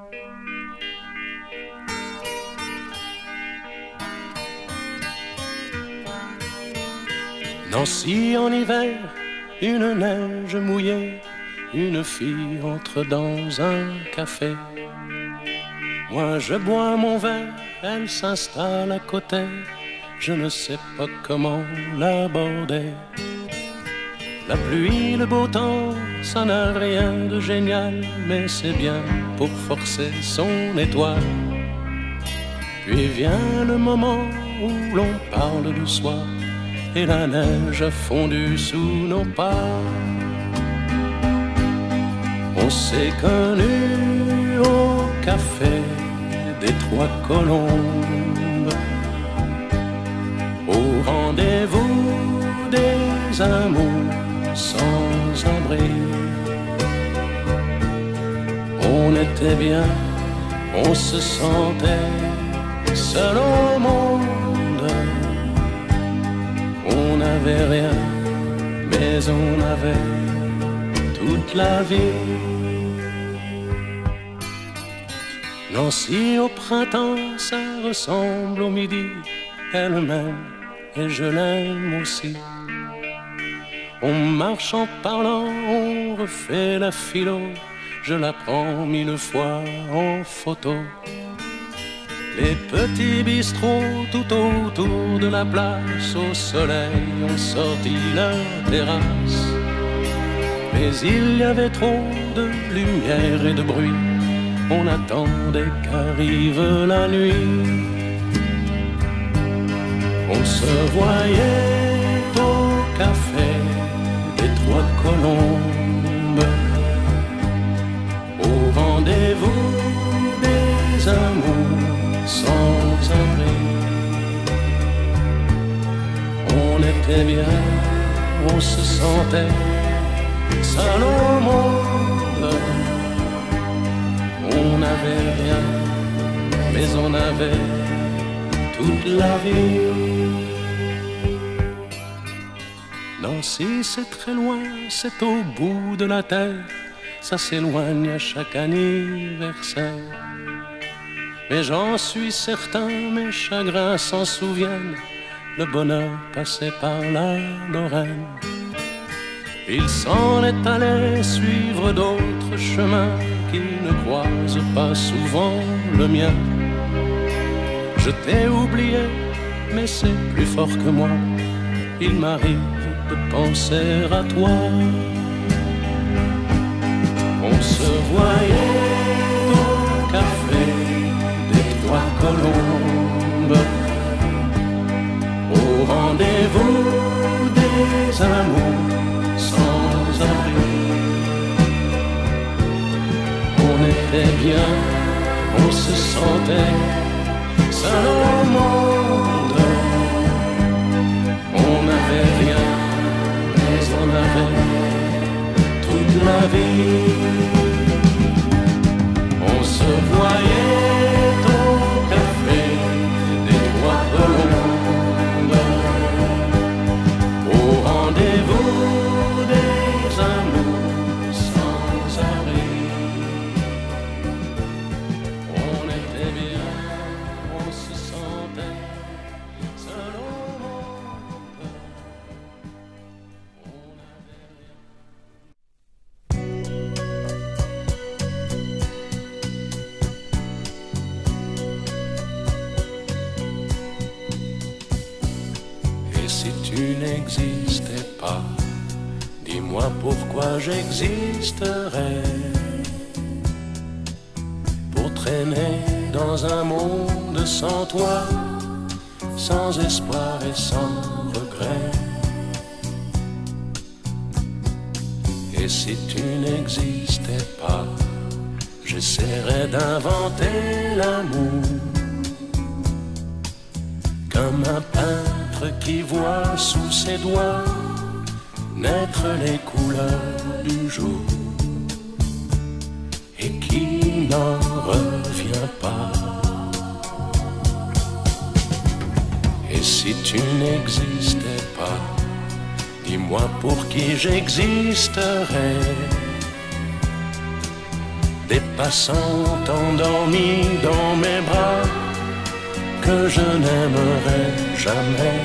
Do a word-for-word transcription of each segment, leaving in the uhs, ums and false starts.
Nancy en hiver, une neige mouillée, une fille entre dans un café. Moi je bois mon verre, elle s'installe à côté, je ne sais pas comment l'aborder. La pluie, le beau temps, ça n'a rien de génial, mais c'est bien pour forcer son étoile. Puis vient le moment où l'on parle du soir, et la neige a fondu sous nos pas. On s'est connus au café des Trois Colombes, au rendez-vous des amours sans abri. On était bien, on se sentait seul au monde. On n'avait rien, mais on avait toute la vie. Nancy au printemps, ça ressemble au midi. Elle m'aime et je l'aime aussi. On marche en parlant, on refait la philo. Je la prends mille fois en photo. Les petits bistrots tout autour de la place, au soleil ont sorti leur terrasse. Mais il y avait trop de lumière et de bruit, on attendait qu'arrive la nuit. On se voyait au café des Trois Colombes, au rendez-vous des amours sans abri. On était bien, on se sentait seul au monde. On n'avait rien, mais on avait toute la vie. Nancy, c'est très loin, c'est au bout de la terre. Ça s'éloigne à chaque anniversaire. Mais j'en suis certain, mes chagrins s'en souviennent. Le bonheur passait par la Lorraine. Il s'en est allé suivre d'autres chemins qui ne croisent pas souvent le mien. Je t'ai oublié, mais c'est plus fort que moi. Il m'arrive de penser à toi. On se voyait au café des Trois Colombes, au rendez-vous des amours sans abri. On était bien, on se sentait seul au monde. On n'avait rien, mais on avait toute la vie. On se voyait au café des Trois Colombes, au rendez-vous des amours sans abri. On était bien, on se sentait seul au monde. On n'avait rien. Et si tu n'existais pas, dis-moi pourquoi j'existerais. Pour traîner dans un monde sans toi, sans espoir et sans regret. Et si tu n'existais pas, j'essaierais d'inventer l'amour, comme un peintre qui voit sous ses doigts naître les couleurs du jour et qui n'en revient pas. Et si tu n'existais pas, dis-moi pour qui j'existerais. des passants endormis dans mes bras que je n'aimerai jamais.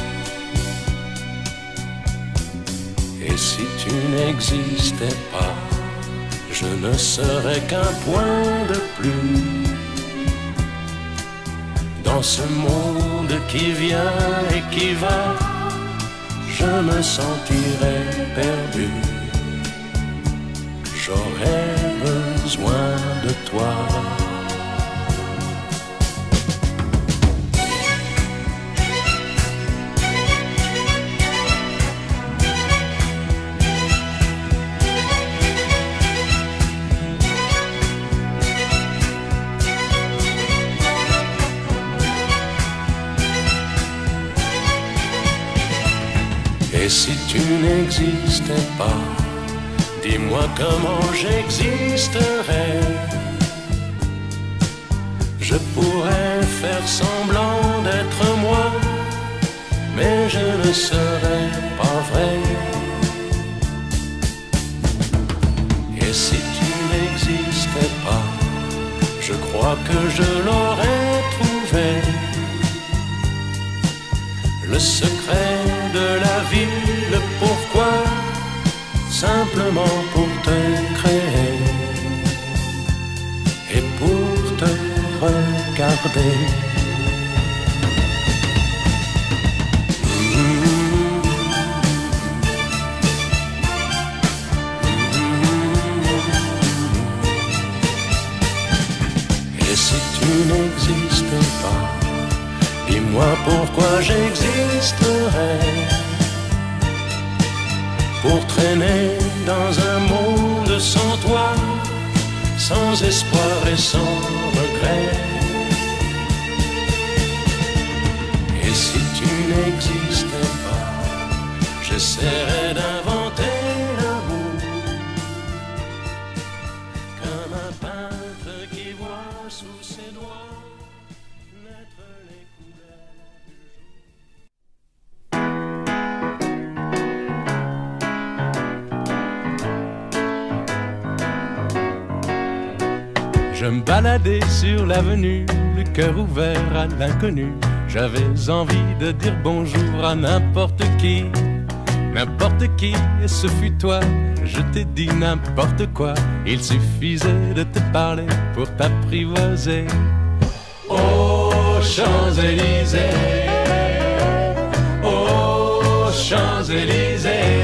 Et si tu n'existais pas, je ne serais qu'un point de plus dans ce monde qui vient et qui va. Je me sentirais perdu. J'aurais besoin de toi. Et si tu n'existais pas, dis-moi comment j'existerais. Je pourrais faire semblant d'être moi, mais je ne serais pas vrai. Et si tu n'existais pas, je crois que je l'aurais trouvé. Le secret de la vie, le pourquoi, simplement pour te créer et pour te regarder. Et si tu n'existais pas, dis-moi pourquoi j'existerais. Pour traîner dans un monde sans toi, sans espoir et sans regret. Et si tu n'existais pas, j'essaierais d'inventer l'amour, comme un peintre qui voit sous ses doigts naître les couleurs du jour. Je me baladais sur l'avenue, le cœur ouvert à l'inconnu. J'avais envie de dire bonjour à n'importe qui, n'importe qui, et ce fut toi. Je t'ai dit n'importe quoi, il suffisait de te parler pour t'apprivoiser. Aux Champs-Élysées, aux Champs-Élysées,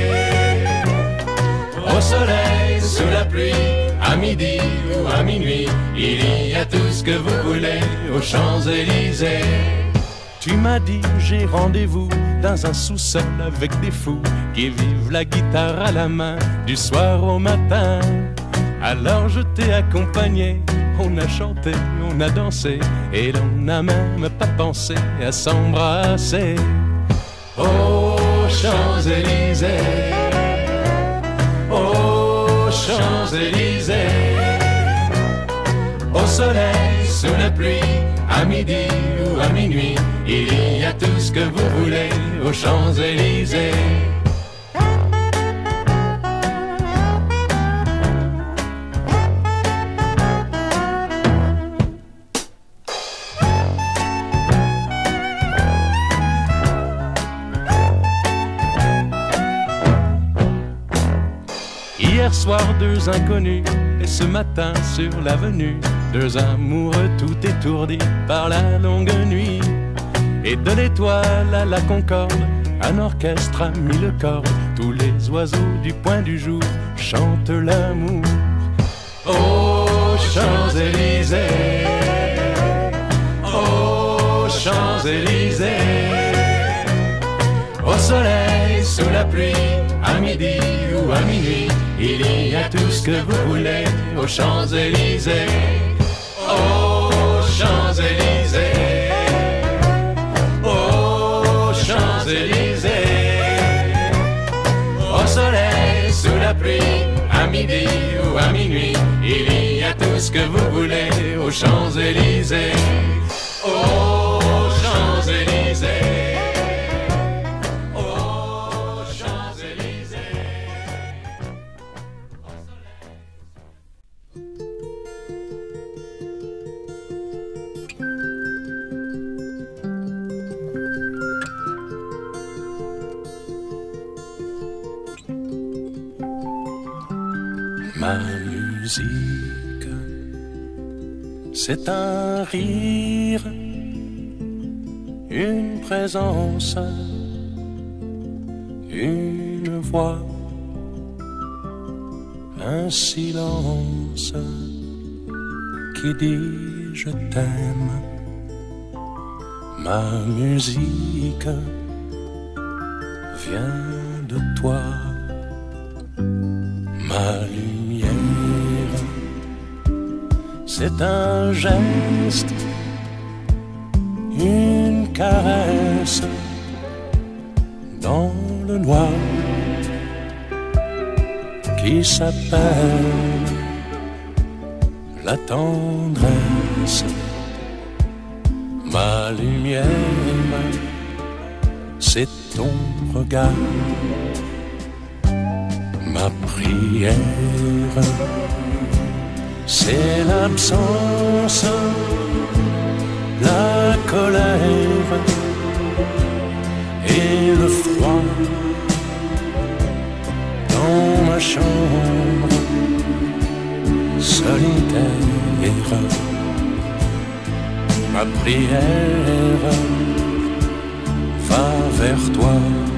au soleil, sous la pluie, à midi ou à minuit, il y a tout ce que vous voulez aux Champs-Élysées. Tu m'as dit j'ai rendez-vous dans un sous-sol avec des fous qui vivent la guitare à la main du soir au matin. Alors je t'ai accompagné, on a chanté, on a dansé et l'on n'a même pas pensé à s'embrasser. Aux Champs-Élysées, aux Champs-Élysées, au soleil, sous la pluie, à midi ou à minuit, il y a tout ce que vous voulez aux Champs-Élysées. Hier soir, deux inconnus, et ce matin sur l'avenue, deux amoureux tout étourdis par la longue nuit. Et de l'étoile à la concorde, un orchestre a mis le cordes. Tous les oiseaux du point du jour chantent l'amour. Aux Champs-Élysées, aux Champs-Élysées, au soleil, sous la pluie, à midi ou à minuit, il y a tout ce que vous voulez aux Champs-Élysées. Aux Champs-Élysées, aux Champs-Élysées, au soleil, sous la pluie, à midi ou à minuit, il y a tout ce que vous voulez aux Champs-Élysées. Aux Champs-Élysées. Ma musique, c'est un rire, une présence, une voix, un silence qui dit je t'aime. Ma musique vient de toi, ma lumière, c'est un geste, une caresse dans le noir qui s'appelle la tendresse. Ma lumière, c'est ton regard. Ma prière, c'est l'absence, la colère et le froid dans ma chambre solitaire. Ma prière va vers toi.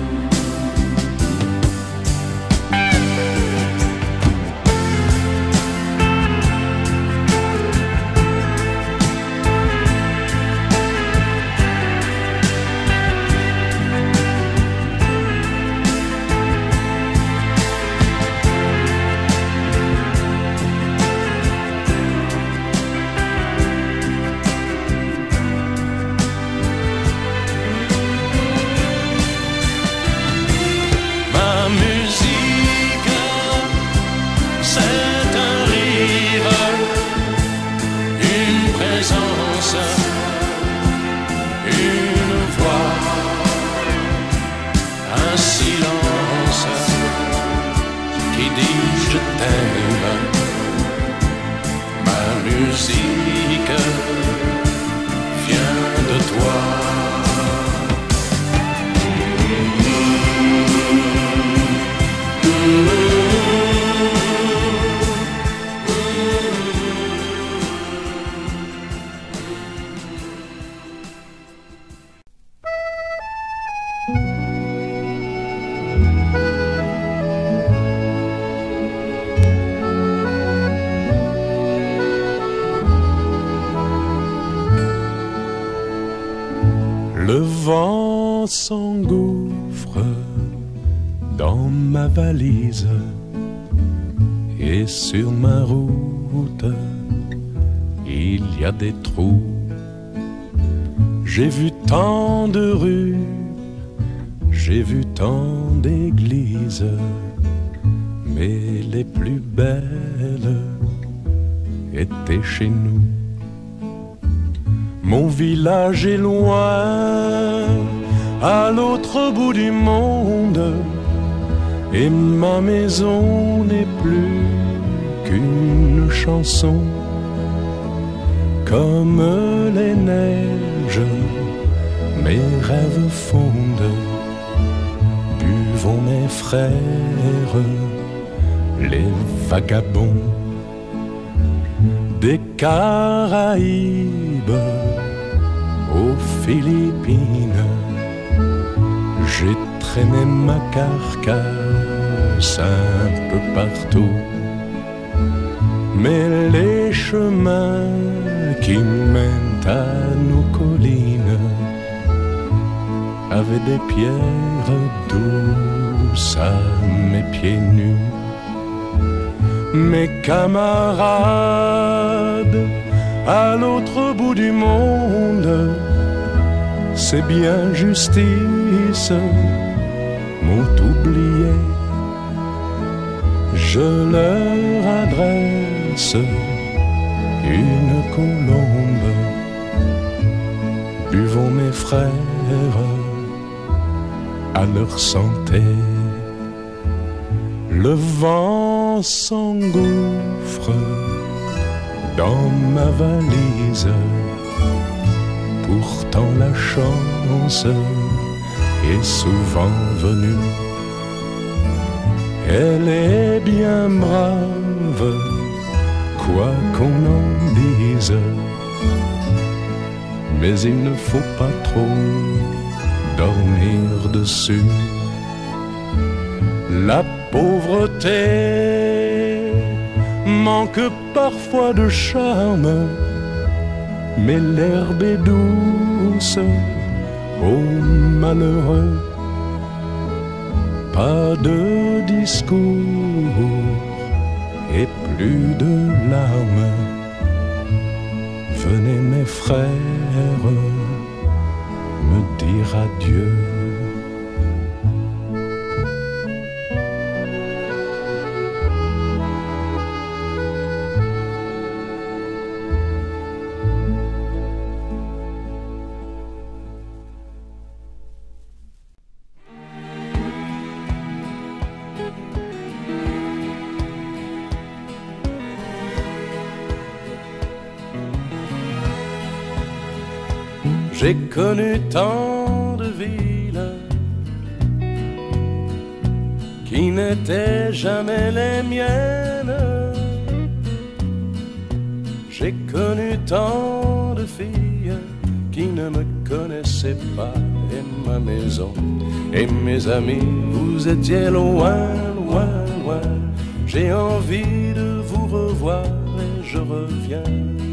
Le vent s'engouffre dans ma valise et sur ma route il y a des trous. J'ai vu tant de rues, j'ai vu tant d'églises, mais les plus belles étaient chez nous. Mon village est loin, à l'autre bout du monde, et ma maison n'est plus qu'une chanson. Comme les neiges, mes rêves fondent. Buvons mes frères, les vagabonds des Caraïbes aux Philippines. J'ai traîné ma carcasse un peu partout, mais les chemins qui mènent à nos collines avaient des pierres douces à mes pieds nus. Mes camarades à l'autre bout du monde, c'est bien justice, m'ont oublié. Je leur adresse une colombe. Buvons mes frères à leur santé. Le vent s'engouffre dans ma valise, pourtant la chance est souvent venue. Elle est bien brave rêve, quoi qu'on en dise. Mais il ne faut pas trop dormir dessus. La pauvreté manque parfois de charme, mais l'herbe est douce aux malheureux. Pas de discours et plus de larmes. Venez mes frères me dire adieu. J'ai connu tant de villes qui n'étaient jamais les miennes. J'ai connu tant de filles qui ne me connaissaient pas. Et ma maison et mes amis, vous étiez loin, loin, loin. J'ai envie de vous revoir et je reviens.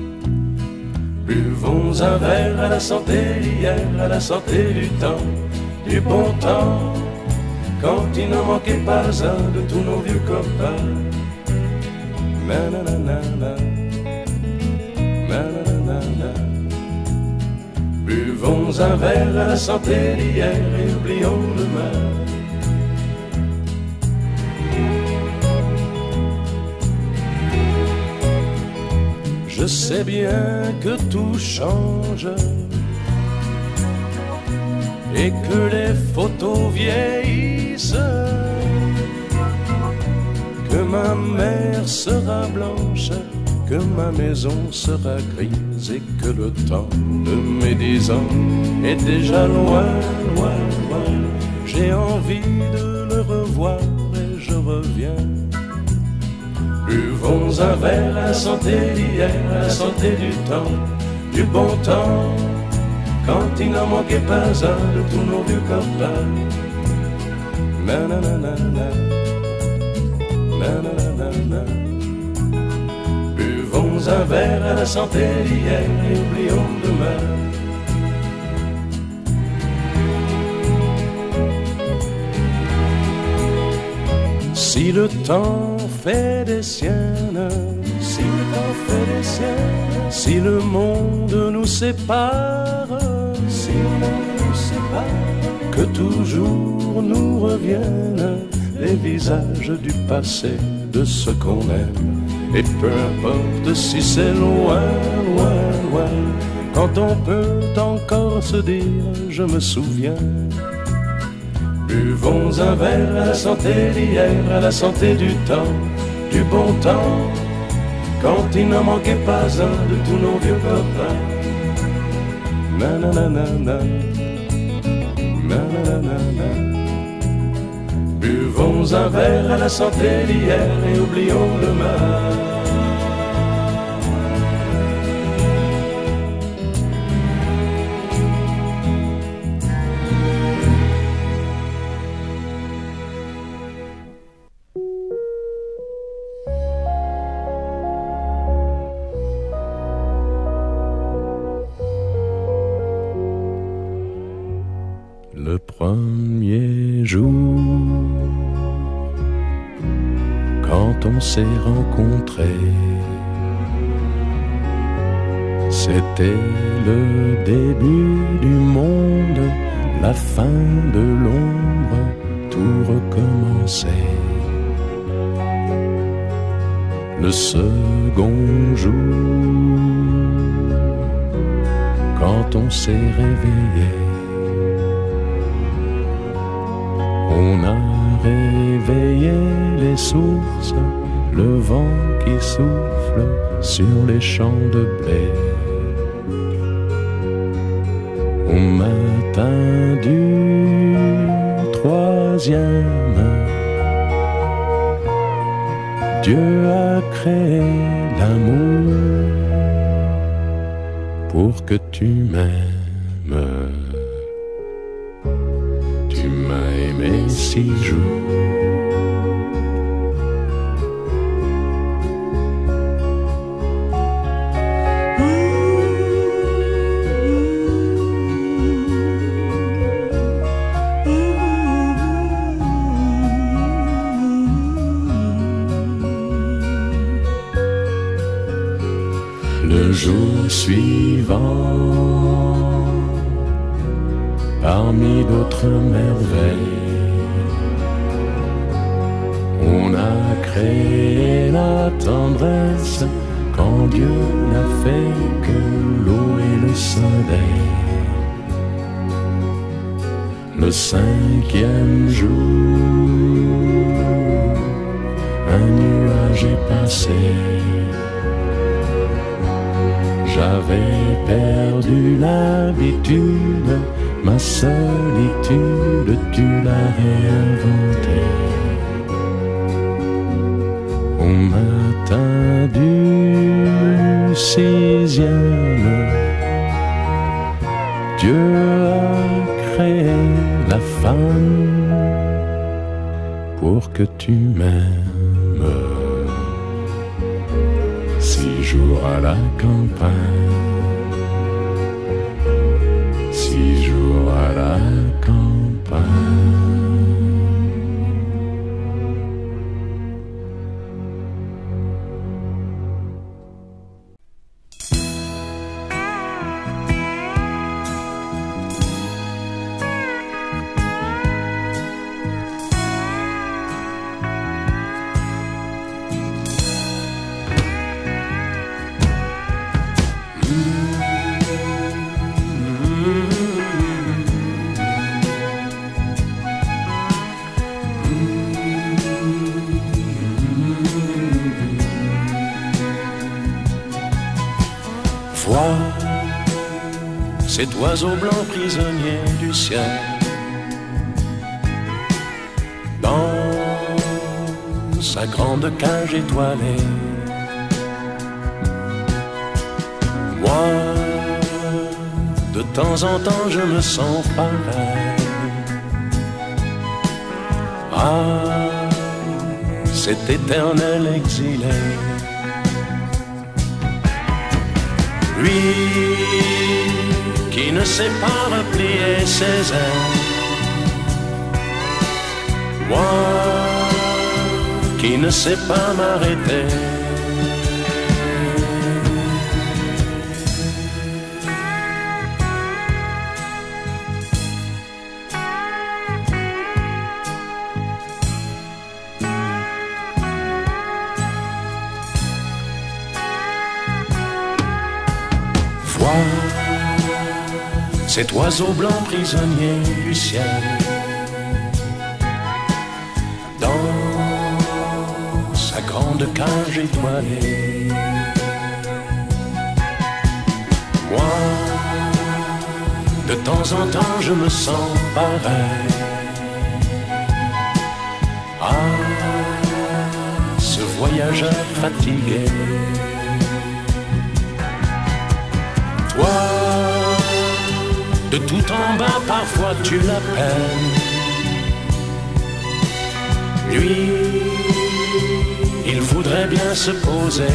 Buvons un verre à la santé d'hier, à la santé du temps, du bon temps, quand il n'en manquait pas un de tous nos vieux copains. Nananana, nananana. Buvons un verre à la santé d'hier et oublions demain. Je sais bien que tout change et que les photos vieillissent, que ma mère sera blanche, que ma maison sera grise et que le temps de mes dix ans est déjà loin, loin, loin. J'ai envie de le revoir et je reviens. Buvons un verre à la santé d'hier, à la santé du temps, du bon temps, quand il n'en manquait pas un de tous nos vieux copains. Nananana, nananana. Buvons un verre à la santé d'hier et oublions demain. Si le temps fait des siennes, si le temps fait des siennes, si le monde nous sépare, si le monde nous sépare, que toujours nous reviennent les visages du passé de ce qu'on aime. Et peu importe si c'est loin, loin, loin, quand on peut encore se dire je me souviens. Buvons un verre à la santé d'hier, à la santé du temps, du bon temps, quand il n'en manquait pas un de tous nos vieux copains. Nananana, nananana. Buvons un verre à la santé d'hier et oublions demain. Le premier jour, quand on s'est rencontrés, c'était le début du monde, la fin de l'ombre, tout recommençait. Le second jour, quand on s'est réveillé, on a réveillé les sources, le vent qui souffle sur les champs de blé. Au matin du troisième, Dieu a créé l'amour pour que tu m'aimes. Tu m'as aimé six jours. Le jour suivant, parmi d'autres merveilles, on a créé la tendresse quand Dieu n'a fait que l'eau et le soleil. Le cinquième jour, un nuage est passé. J'avais perdu l'habitude, ma solitude, tu l'as réinventée. Au matin du sixième, Dieu a créé la femme pour que tu m'aimes. Six jours à la campagne, six jours à la campagne. Vois cet oiseau blanc prisonnier du ciel dans sa grande cage étoilée. Moi, de temps en temps, je me sens pareil à cet éternel exilé. Lui qui ne sait pas replier ses ailes, moi qui ne sais pas m'arrêter. Vois cet oiseau blanc prisonnier du ciel dans sa grande cage étoilée. Moi, de temps en temps, je me sens pareil à ce voyageur fatigué. Toi, de tout en bas, parfois tu l'appelles. Lui, il voudrait bien se poser,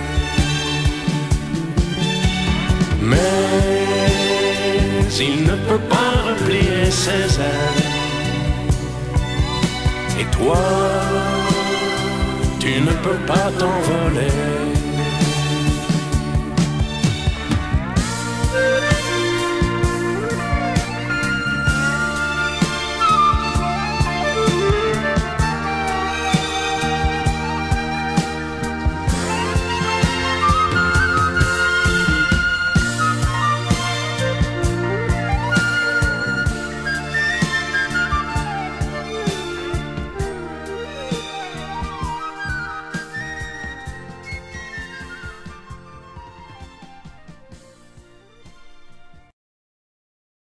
mais il ne peut pas replier ses ailes. Et toi, tu ne peux pas t'envoler.